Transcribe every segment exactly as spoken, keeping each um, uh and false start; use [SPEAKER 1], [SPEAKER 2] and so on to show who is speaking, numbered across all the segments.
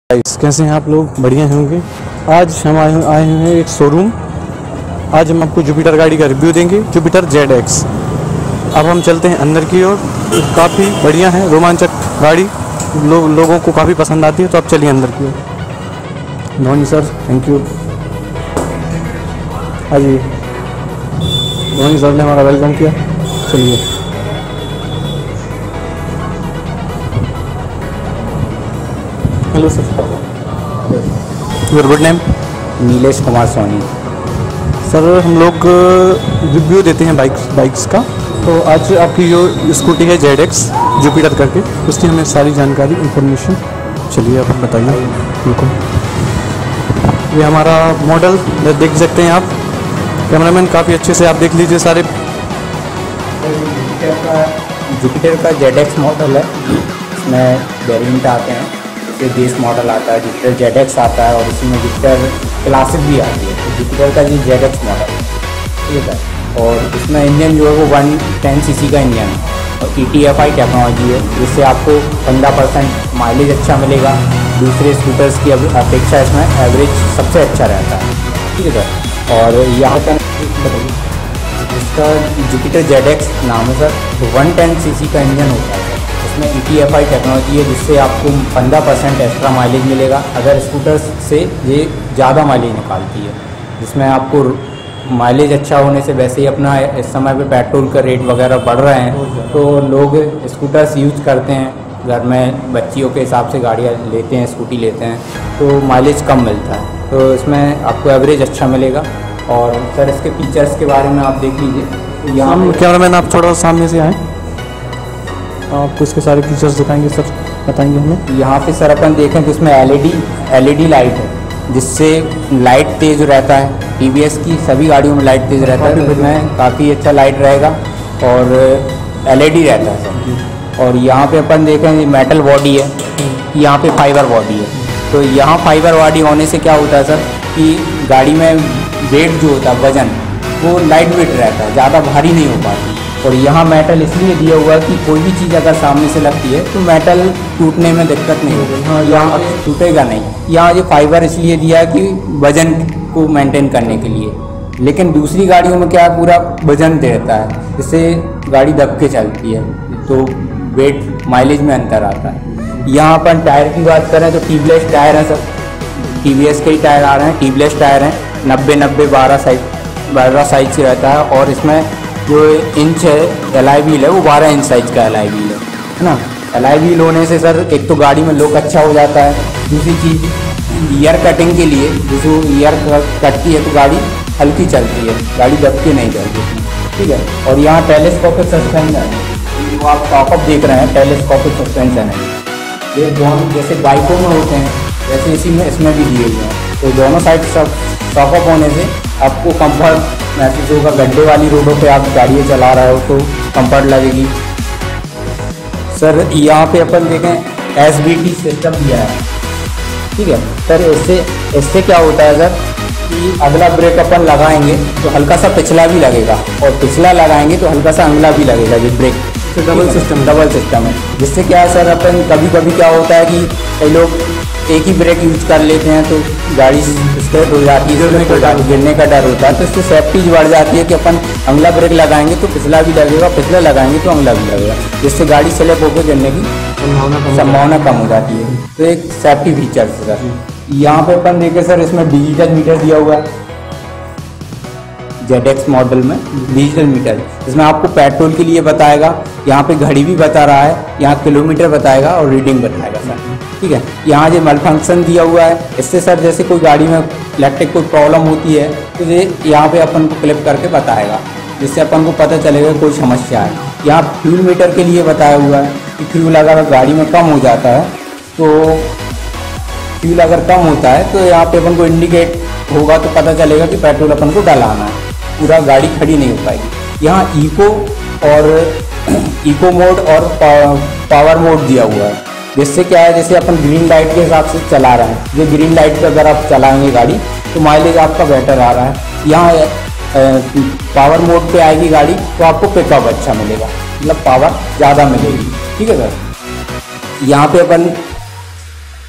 [SPEAKER 1] Guys, कैसे हैं आप लोग? बढ़िया होंगे। आज हम आए आए हुए हैं एक शोरूम। आज हम आपको जुपिटर गाड़ी का रिव्यू देंगे, जुपिटर जेड एक्स। अब हम चलते हैं अंदर की ओर। काफ़ी बढ़िया है, रोमांचक गाड़ी, लो, लोगों को काफ़ी पसंद आती है। तो अब चलिए अंदर की ओर। Dhoni sir, thank you. हाँ जी, धोनी सर ने हमारा वेलकम किया। चलिए। Hello sir, your good name?
[SPEAKER 2] Nilesh Kumar Soni.
[SPEAKER 1] Sir, हम लोग रिव्यू देते हैं बाइक्स बाइक्स का। तो आज आपकी जो स्कूटी है जेड एक्स जुपिटर करके, उसकी हमें सारी जानकारी, इंफॉर्मेशन। चलिए आप बताइए। बिल्कुल, ये हमारा मॉडल देख सकते हैं आप। कैमरामैन काफ़ी अच्छे से आप देख लीजिए सारे।
[SPEAKER 2] जुपिटर का जेड एक्स मॉडल है, इसमें वेरिएंट आते हैं। ये बेस मॉडल आता है, जुपिटर जेड एक्स आता है, और इसमें जुपिटर क्लासिक भी आती है। तो जुपिटर का ये जेड एक्स मॉडल ठीक है। और इसमें इंजन जो है वो वन टेन सी सी का इंजन है और E T F I technology है, जिससे आपको पंद्रह परसेंट माइलेज अच्छा मिलेगा। दूसरे स्कूटर्स की अपेक्षा इसमें एवरेज सबसे अच्छा रहता है, ठीक है सर। और यहाँ पर इसका जुपिटर जेड एक्स नाम है सर, तो वन टेन सी सी का इंजन होता है। इसमें E T F I technology है, जिससे आपको पंद्रह परसेंट एक्स्ट्रा माइलेज मिलेगा। अदर स्कूटर्स से ये ज़्यादा माइलेज निकालती है, जिसमें आपको माइलेज अच्छा होने से वैसे ही अपना इस समय पे पेट्रोल का रेट वगैरह बढ़ रहे हैं, तो लोग स्कूटर्स यूज करते हैं। घर में बच्चियों के हिसाब से गाड़ियाँ लेते हैं, स्कूटी लेते हैं, तो माइलेज कम मिलता है। तो इसमें आपको एवरेज अच्छा मिलेगा। और सर, इसके फीचर्स के बारे में आप देख लीजिए।
[SPEAKER 1] यहाँ कैमरामैन आप थोड़ा सामने से आएँ, आपको इसके सारे फीचर्स दिखाएंगे सर, बताएंगे हमें।
[SPEAKER 2] यहाँ पे सर अपन देखें तो इसमें L E D L E D light है, जिससे लाइट तेज़ रहता है। टी वी एस की सभी गाड़ियों में लाइट तेज़ रहता है, तो इसमें काफ़ी अच्छा लाइट रहेगा और एल ई डी रहता है सर। और यहाँ पे अपन देखें ये मेटल बॉडी है, यहाँ पे फाइबर बॉडी है। तो यहाँ फाइबर बॉडी होने से क्या होता है सर कि गाड़ी में वेट जो होता है, वजन, वो लाइट वेट रहता है, ज़्यादा भारी नहीं हो पाती। और यहाँ मेटल इसलिए दिया हुआ है कि कोई भी चीज़ अगर सामने से लगती है तो मेटल टूटने में दिक्कत नहीं होगी। हाँ, यहाँ टूटेगा नहीं। यहाँ ये फाइबर इसलिए दिया है कि वजन को मेंटेन करने के लिए। लेकिन दूसरी गाड़ियों में क्या है, पूरा वजन देता है, जिससे गाड़ी दब के चलती है, तो वेट माइलेज में अंतर आता है। यहाँ अपन टायर की बात करें तो ट्यूबलेस टायर हैं सर, टी वी एस के ही टायर आ रहे हैं, ट्यूबलेस टायर हैं। नब्बे नब्बे बारह साइज बारह साइज से रहता है। और इसमें जो इंच है एलाई व्हील है, वो बारह इंच साइज का एलाई व्हील है, है ना। एलाई व्हील होने से सर एक तो गाड़ी में लुक अच्छा हो जाता है। दूसरी चीज़, ईयर कटिंग के लिए जो ईयर कटती है तो गाड़ी हल्की चलती है, गाड़ी दब के नहीं चलती, ठीक है। और यहाँ टेलीस्कोपिक सस्पेंशन है, जो आप टॉपअप देख रहे हैं, टेलीस्कोपिक सस्पेंशन है। ये दोनों जैसे बाइकों में होते हैं, वैसे इसी में इसमें भी दिए हुए हैं। तो दोनों साइड सब टॉपअप होने से आपको कंफर्ट महसूस होगा। गड्ढे वाली रोडों पे आप गाड़ियाँ चला रहे हो तो कंफर्ट लगेगी सर। यहाँ पे अपन देखें एस बी टी सिस्टम दिया है, ठीक है सर। इससे इससे क्या होता है सर कि अगला ब्रेक अपन लगाएंगे तो हल्का सा पिछला भी लगेगा, और पिछला लगाएंगे तो हल्का सा अगला भी लगेगा। ये ब्रेक
[SPEAKER 1] तो डबल सिस्टम
[SPEAKER 2] डबल सिस्टम है, जिससे क्या है सर, अपन कभी कभी क्या होता है कि कई लोग एक ही ब्रेक यूज कर लेते हैं तो गाड़ी स्टेट हो जाती है, गिरने का डर होता है। तो इससे सेफ्टी बढ़ जाती है कि अपन अगला ब्रेक लगाएंगे तो पिछला भी लगेगा, पिछला लगाएंगे तो अगला भी लगेगा, जिससे गाड़ी स्लिप होकर गिरने की संभावना कम हो जाती है। तो एक सेफ्टी फीचर है सर। यहाँ पे अपन देखें सर, इसमें डिजिटल मीटर दिया हुआ है जेड एक्स मॉडल में। डिजिटल मीटर इसमें आपको पेट्रोल के लिए बताएगा, यहाँ पे घड़ी भी बता रहा है, यहाँ किलोमीटर बताएगा और रीडिंग बताएगा सर, ठीक है। यहाँ जो मल फंक्शन दिया हुआ है, इससे सर जैसे कोई गाड़ी में इलेक्ट्रिक कोई प्रॉब्लम होती है तो ये यहाँ पे अपन को क्लिप करके बताएगा, जिससे अपन को पता चलेगा कोई समस्या है। यहाँ फ्यूल मीटर के लिए बताया हुआ है कि फ्यूल अगर गाड़ी में कम हो जाता है तो फ्यूल अगर कम होता है तो यहाँ पे अपन को इंडिकेट होगा, तो पता चलेगा कि पेट्रोल अपन को डलाना है, पूरा गाड़ी खड़ी नहीं हो पाएगी। यहाँ इको और इको मोड और पावर मोड दिया हुआ है, जिससे क्या है, जैसे अपन ग्रीन लाइट के हिसाब से चला रहे हैं, जो ग्रीन लाइट पे अगर आप चलाएंगे गाड़ी तो माइलेज आपका बेटर आ रहा है। यहाँ पावर मोड पे आएगी गाड़ी तो आपको पिकअप अच्छा मिलेगा, मतलब पावर ज़्यादा मिलेगी, ठीक है सर। यहाँ पे अपन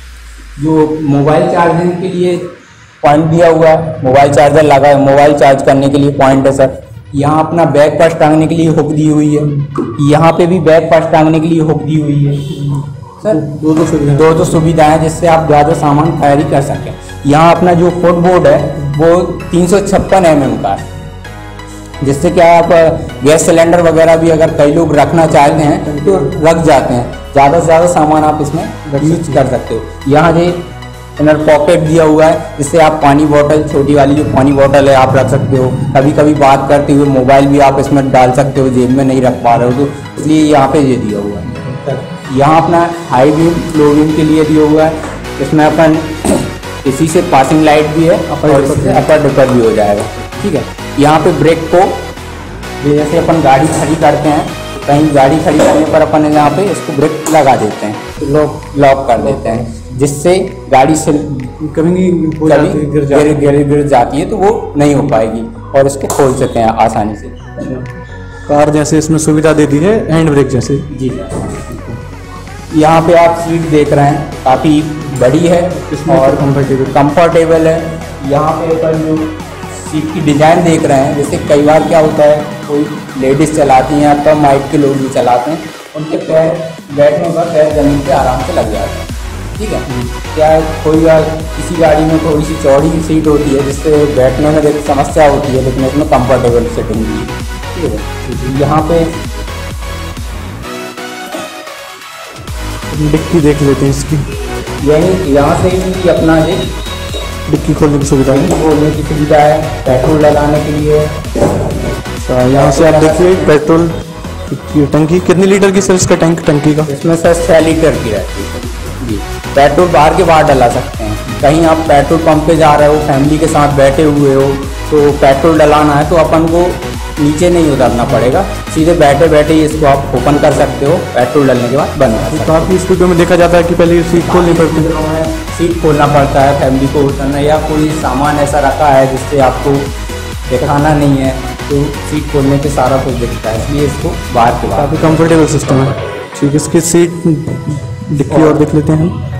[SPEAKER 2] जो मोबाइल चार्जिंग के लिए पॉइंट दिया हुआ है, मोबाइल चार्जर लगा है, मोबाइल चार्ज करने के लिए पॉइंट है सर। यहाँ अपना बैग पर्स टांगने के लिए हुक दी हुई है, यहाँ पे भी बैग पर्स टांगने के लिए हुक दी हुई है सर।
[SPEAKER 1] दो दो सुविधाएं
[SPEAKER 2] दो दो सुविधाएं हैं जिससे आप ज़्यादा सामान कैरी कर सकें। यहाँ अपना जो फुटबोर्ड है वो तीन सौ छप्पन एम एम का है, जिससे क्या आप गैस सिलेंडर वगैरह भी अगर कई लोग रखना चाहते हैं तो रख जाते हैं, ज़्यादा से ज़्यादा सामान आप इसमें यूज कर सकते हो। यहाँ जो इनर पॉकेट दिया हुआ है जिससे आप पानी बोतल, छोटी वाली जो पानी बोतल है आप रख सकते हो। कभी कभी बात करते हुए मोबाइल भी आप इसमें डाल सकते हो, जेब में नहीं रख पा रहे हो तो इसलिए यहाँ पे ये दिया हुआ है। यहाँ अपना हाई बीम, लो बीम के लिए दिया हुआ है। इसमें अपन इसी से पासिंग लाइट भी है और इससे अपर डिपर भी हो जाएगा, ठीक है। यहाँ पे ब्रेक को जैसे अपन गाड़ी खड़ी करते हैं, कहीं गाड़ी खड़ी करने पर अपन यहाँ पे इसको ब्रेक लगा देते हैं, लॉक लॉक कर देते हैं, जिससे गाड़ी से
[SPEAKER 1] कभी नहीं
[SPEAKER 2] कभी गिर गिर गिर गिर जाती है तो वो नहीं हो पाएगी और इसको खोल सकते हैं आसानी से।
[SPEAKER 1] कार जैसे इसमें सुविधा दे दी है हैंड ब्रेक जैसे।
[SPEAKER 2] जी, यहाँ पे आप सीट देख रहे हैं काफ़ी बड़ी है और
[SPEAKER 1] कंफर्टेबल
[SPEAKER 2] कंफर्टेबल है। यहाँ पे अपन जो सीट की डिज़ाइन देख रहे हैं, जैसे कई बार क्या होता है कोई लेडीज़ चलाती हैं या कम हाइट के लोग भी चलाते हैं, उनके पैर बैठने पर पैर ज़मीन पे आराम से लग जाते हैं, ठीक है। क्या कोई बार किसी गाड़ी में थोड़ी सी चौड़ी सीट होती है जिससे बैठने में एक समस्या होती है, लेकिन इसमें कंफर्टेबल सीटिंग भी है, ठीक है। यहाँ पे
[SPEAKER 1] डिक्की देख लेते हैं इसकी।
[SPEAKER 2] यही यहाँ से ही अपना ये
[SPEAKER 1] डिक्की खोलने की सुविधा है,
[SPEAKER 2] खोलने की सुविधा है, पेट्रोल लगाने के लिए।
[SPEAKER 1] अच्छा, यहाँ से आप देखिए पेट्रोल की टंकी कितनी लीटर की सर इसका टैंक टंकी का?
[SPEAKER 2] इसमें सर छः लीटर की रहती है जी। पेट्रोल बाहर के बाहर डला सकते हैं, कहीं आप पेट्रोल पंप पे जा रहे हो, फैमिली के साथ बैठे हुए हो तो पेट्रोल डलाना है तो अपन को नीचे नहीं उतरना पड़ेगा, सीधे बैठे बैठे ही इसको आप ओपन कर सकते हो, पेट्रोल डालने के बाद बंद कर सकते हो।
[SPEAKER 1] काफ़ी स्कूटरों में देखा जाता है कि पहले सीट खोलनी पड़ती है,
[SPEAKER 2] सीट खोलना पड़ता है फैमिली को उतरना, या कोई सामान ऐसा रखा है जिससे आपको दिखाना नहीं है तो सीट खोलने पे सारा कुछ दिखता है, इसलिए इसको बाहर के बाहर
[SPEAKER 1] काफ़ी कंफर्टेबल सिस्टम है, ठीक है। इसकी सीट डिक्की और देख लेते हैं हम।